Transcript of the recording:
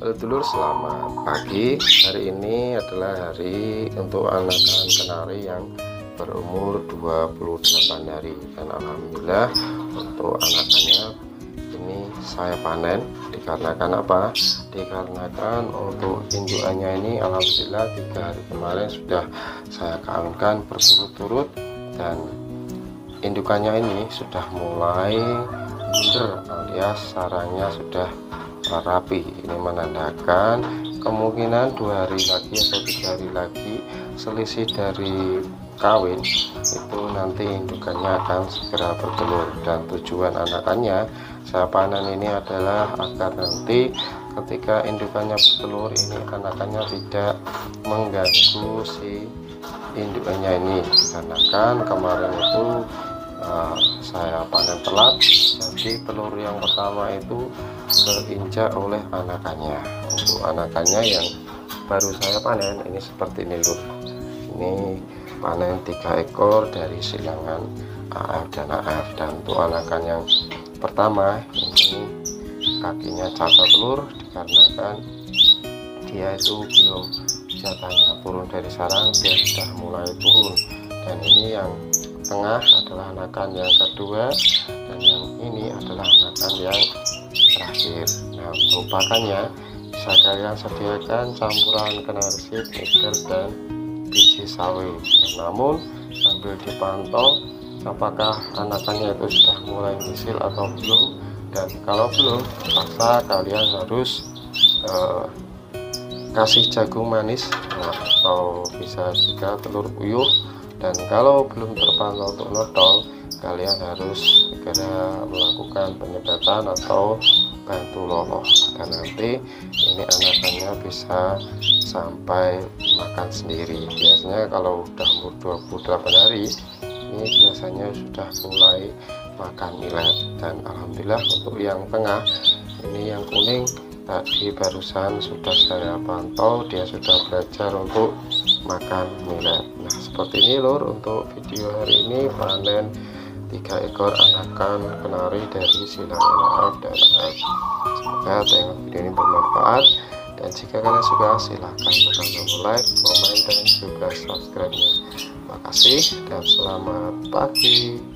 Halo dulur, selamat pagi. Hari ini adalah hari untuk anakan kenari yang berumur 28 hari, dan alhamdulillah untuk anakannya ini saya panen. Dikarenakan apa? Dikarenakan untuk indukannya ini alhamdulillah 3 hari kemarin sudah saya kawinkan berturut-turut, dan indukannya ini sudah mulai bunder alias sarangnya sudah rapi. Ini menandakan kemungkinan 2 hari lagi atau 3 hari lagi selisih dari kawin itu nanti indukannya akan segera bertelur. Dan tujuan anakannya saya panen ini adalah agar nanti ketika indukannya bertelur ini anakannya tidak mengganggu si indukannya ini, dikarenakan kemarin itu saya panen telat, jadi telur yang pertama itu keinjak oleh anakannya. Untuk anakannya yang baru saya panen ini seperti ini lur, ini panen 3 ekor dari silangan AF dan AF. Dan untuk anakan yang pertama ini kakinya cacat lur, dikarenakan dia itu belum jatahnya turun dari sarang, dia sudah mulai turun. Dan ini yang tengah adalah anakan yang kedua, dan yang ini adalah anakan yang terakhir. Nah, untuk pakannya bisa kalian sediakan campuran kenarsit, nikel, dan biji sawi. Namun sambil dipantau apakah anakannya itu sudah mulai misil atau belum, dan kalau belum terpaksa kalian harus kasih jagung manis, atau bisa juga telur puyuh. Dan kalau belum terpantau untuk nodol, kalian harus segera melakukan penyedotan atau bantu loloh, dan nanti ini anakannya bisa sampai makan sendiri. Biasanya kalau udah umur 28 hari ini biasanya sudah mulai makan millet. Dan alhamdulillah untuk yang tengah ini yang kuning tadi barusan sudah saya pantau, dia sudah belajar untuk makan millet. Nah, seperti ini lur untuk video hari ini panen 3 ekor anakan kenari dari silangan AF dan AF. Semoga tayangan video ini bermanfaat, dan jika kalian suka silahkan tekan tombol like, komen, dan juga subscribe-nya. Terima kasih dan selamat pagi.